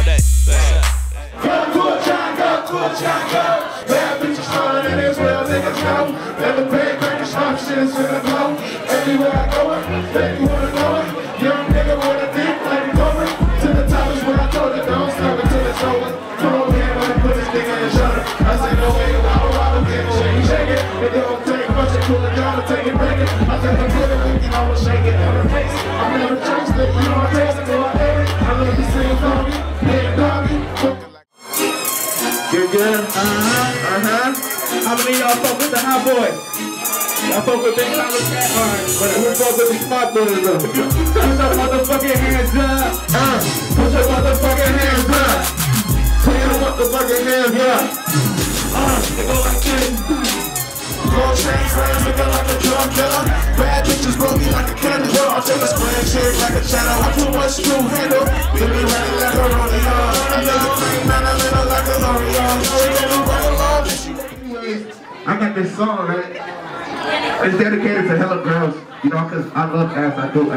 day. Go Kool John, go Kool John, go. Bad bitches calling and it's real niggas know. Never pay crackers, stop shit is in the blow. Everywhere I go, if you wanna know it. Young nigga with a dick like a cover. To the top is where I told it, don't stop until it's over. Come over here when I put this nigga in the shoulder. I say no way, wobble, get it, shake it. It don't take much to Kool John to take it, break it. I take the good and you know, shake it on the face. I never changed it, you know I taste it, so I ate it. I love the same doggy, big doggy. You're good? How many of y'all fuck with the hot boys? Y'all fuck with big time with cat lines, but who fuck with the smart boys though? Put your motherfucking hands up. Put your motherfucking hands up. Put your motherfucking hands up. They go like this. Gold chain frames looking like a drug dealer. Bad bitches blow me like a candy jar. I'll take a square chick like a channel. I'm too much to handle. Give me running like a rodeo. I never clean, man, I live like a L'Oreal. She never run along and she make me. I got this song, right? It's dedicated to hella girls, you know, cause I love ass. I do. Ooh,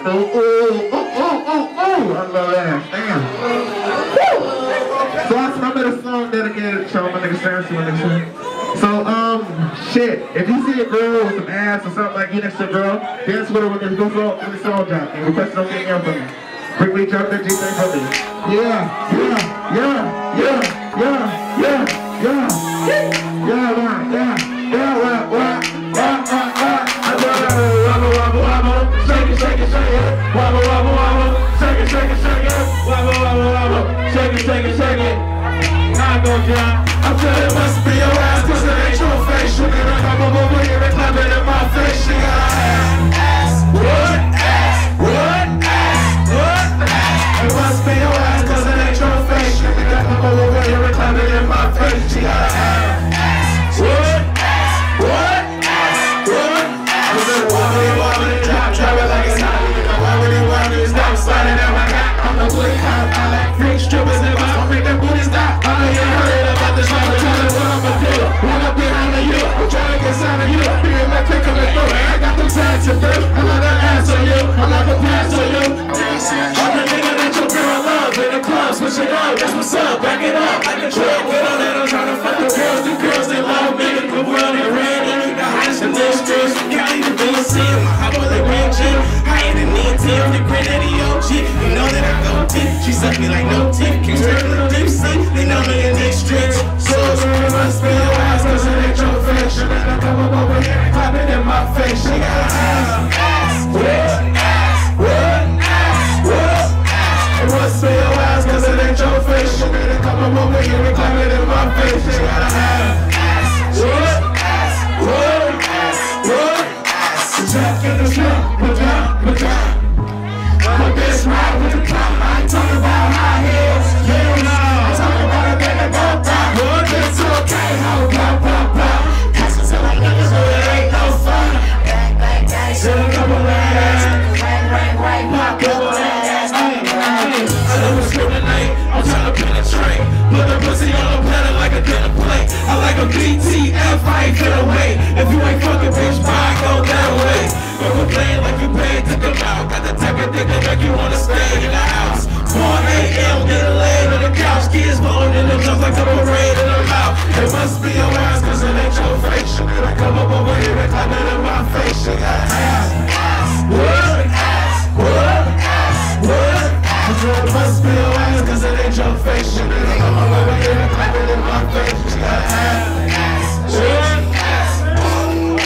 I love ass. Damn. So I made a song dedicated to all my niggas, Sarah, my niggas. So, shit, if you see a girl with some ass or something like you next to a girl, dance with her when there's go for the song drop and request don't get air from me. Quickly drop that G-thing from me. Yeah, wobble, wobble, shake it, shake it, shake it. Wobble, wobble, wobble, shake it, shake it, shake it. Wobble, wobble, wobble, shake it, shake it, shake it. Now go, John. I feel it must be your ass, cause it ain't your face. You can come over here and clap it in my face. She got an ass, what ass, what ass, what ass. It must be your ass, cause it ain't your face. You can come over here and clap it in my face. She got an ass, what ass, what ass, what ass. Wobbly, wobbly, drop it like it's hot. Wobbly, wobbly, stop sliding down my back. I'm the bully cop, I like freak strippers in my freak, that booty stop. I ain't heard about this life, but tell me what I'ma do. When I'm behind of you, I'm trying to get signed of you. Being my click coming through, I got them tags to do. I'm not an ass on you, I'm not a pass on you. I'm the nigga that your girl love in the club, switch it up, that's what's up, back it up. Like a truck, we don't let them try to fuck the girls. The girls, they love me, the world ain't ready. The hottest in this streets, Cali, the VC, my hot boy, they ring gym. I ain't an ET, I'm the granddaddy OG. You know that I go deep, she suck me like no teeth. King straight from the deep sea, they know me in these streets. So it must be your ass, cause it ain't your face. You better come up over here and clap it in my face. She got an ass, what ass, what ass, what ass. It must be your ass, cause it ain't your face. You better come up over here and clap it in my face. She got an ass, what ass, what ass, what ass. Jack in the trunk, but down. My bitch ride with the clock. I ain't talking about high heels, hell no. I'm talking about a nigga go down. One bitch to a K-ho, pop, pop, pop. Asses are like niggas, but it ain't no fun. Bang, bang, bang, shit a couple ass. Ring, ring, ring, pop, couple ass. I never scream tonight, I'm trying to penetrate. Put the pussy on the planet like a dinner plate. I like a BTF, I ain't fit away. If you ain't fucking bitch, bye, go that way. But we're playing like you paid to come out. Got the type of dick that make you wanna stay in the house. 4 a.m. getting laid on the couch. Kids blowing in them jumps like the parade in the mouth. It must be your ass, cause it ain't your face. You gotta come up over here and clap it in my face. You got ass, what ass, what ass, what ass. It must be your ass, cause it ain't your face. You gotta come up over here and clap it in my face. You got ass, what ass, what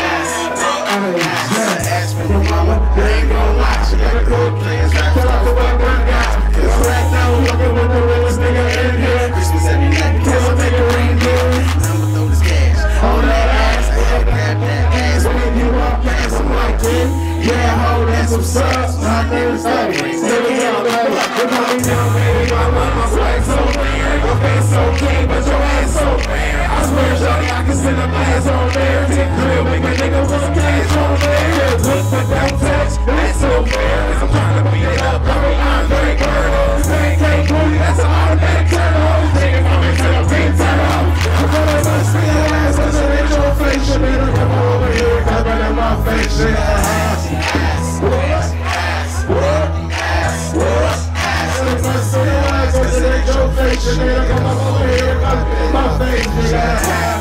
ass. Ask for your mama, you ain't gon' lie. She got a cool plans, right? Pull out the one guy. Cause right now we're looking with the realest nigga in here. Christmas every night, cause I'll take a reindeer. I'ma throw this cash on that ass. I gotta grab that ass. When you walk past, I'm like, yeah, hold that some subs. My name is Eddie. Take it out, baby. They call me down, baby. My swag so weird. Your face so clean, but your ass so fair. I swear, shawty, I can send a blast on there. Take real, make a nigga put some cash on there. Look, but don't touch, that's so fair. I'm trying to beat it up, I'm very girl. Can't booty, that's an automatic turn on. Take it from me to the beat, turn on. I'm gonna bust me your ass, cause it ain't your face. You better come over here and clap it in my face. Ass, what ass, what ass, what ass. It must be your ass, cause it ain't no fake. The nigga come up over here, my face, nigga.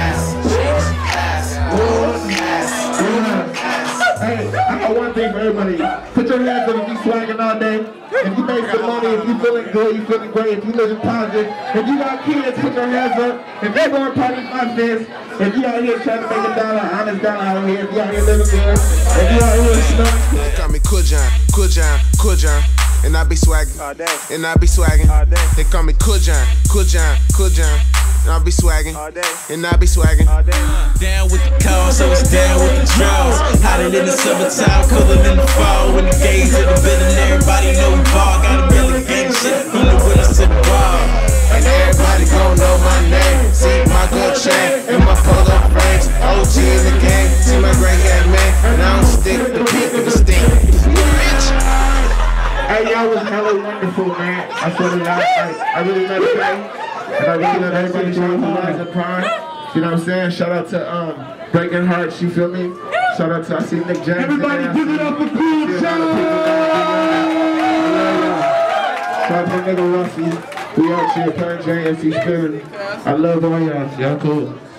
Hey, I got one thing for everybody. Put your hands up if you swagging all day. If you make some money, if you feeling good, you feeling great, if you living positive. If you got kids, put your hands up. If you going party my fist, if you out here trying to make a dollar, honest dollar out here, if you out here living good, if you out here smoking. They call me Kool John, Kool John, Kool John. And I be swagging, all day. And I be swagging, all day. They call me Kool John, Kool John, Kool John. And I be swagging, all day. And I be swagging, all day. Down with the cause, so it's down with the draws. Hotter in the summertime, cooler in the fall. When the days of the building, everybody know we ball. Got a really gang shit from the winners to the wall. And everybody gon' know my name. See my gold chain and my polo frames. OG in the game, see my gray hair man. And I don't stick the peak of the stink. Ritch. Hey, y'all was hella wonderful, man. I swear to God, I really love you guys. And I really love everybody trying to rise and prime. You know what I'm saying? Shout out to Breaking Hearts, you feel me? Shout out to, I see Nick James. Everybody give it up for Kool John! Shout out to my nigga Rusty. We out here playing JNC Spirit. I love all y'all. Y'all cool.